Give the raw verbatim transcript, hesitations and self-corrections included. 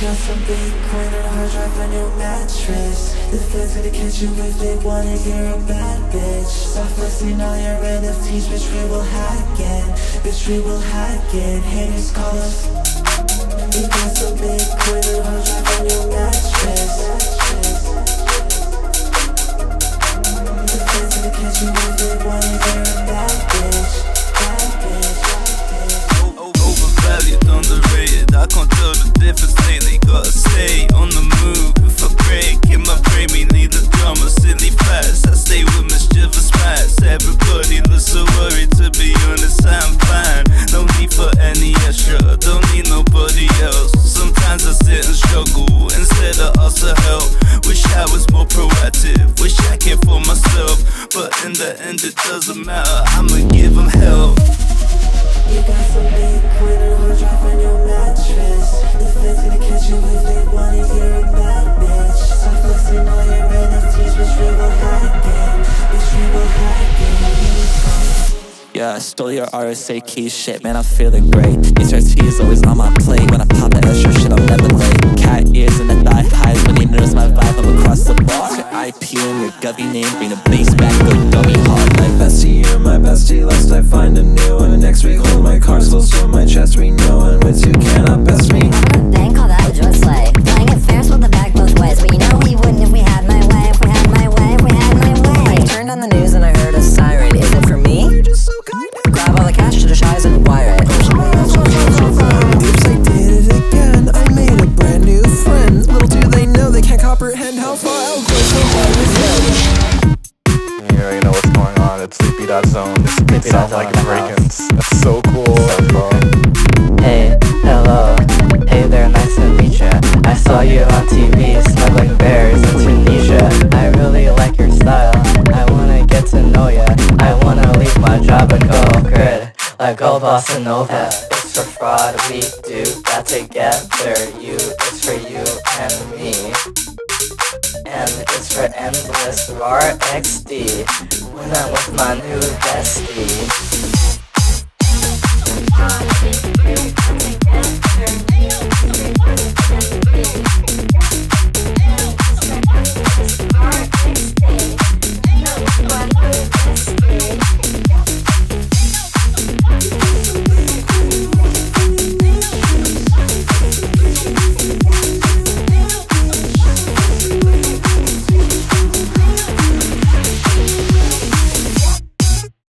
got some Bitcoin and a hard drive on your mattress. The feds gonna catch you if they want it, you're a bad bitch. Stop flexing all your N F Ts, bitch, we will hack it. Bitch, we will hack it. Haters call us. You got some Bitcoin and a hard drive on your mattress. The feds gonna catch you if they want it, you're a bad bitch. Bad bitch, bad bitch. Overvalued, underrated, I can't tell the difference lately. Gotta stay on the move. If I break in my brain, we need the drama, silly fast. I stay with mischievous mass. Everybody looks so worried, to be honest, I'm fine. No need for any extra, don't need nobody else. Sometimes I sit and struggle, instead of ask for help. Wish I was more proactive, wish I cared for myself. But in the end it doesn't matter, I'ma give them help. You got some Bitcoin and a hard drive on your mattress. The feds gonna catch you if they want it, you're a bad bitch. Stop flexing all your N F Ts, bitch, we will hack it. Bitch, we will hack it. Yeah, I stole your R S A key shit, man, I'm feeling great. H R T is always on my plate. When I pop the extra shit, I'm never late. Cat ears and the thigh highs, when they notice my vibe, I'm across the bar. I P U in your gubby name, bring the bass back, go dummy hard. My bestie, you're my bestie, lest I find a new one. Next week, hold my cards close to my chest, we know one. With you cannot best me. I'm gonna bang, call that a joint slay. Playing it fair, split the bag both ways. But you know we wouldn't if we had my way. If we had my way, if we had my way. I turned on the news and I heard a siren. Is it for me? You're just so kind. Grab all the cash to the shies and wire it. Oops, I did it again. I made a brand new friend. Little do they know they can't comprehend how far I'll go from what was said. You already know what's going on. It's Sleepy Dot Zone. It sounds like break-ins. That's so cool. Hey, hello. Hey there, nice to meet ya. I saw you on T V, smuggling bears in Tunisia. I really like your style. I wanna get to know ya. I wanna leave my job and go grid, like go bossa nova. It's for fraud, we do that together. You, it's for you and me. And it's for endless R X D when I'm with my new bestie. Together.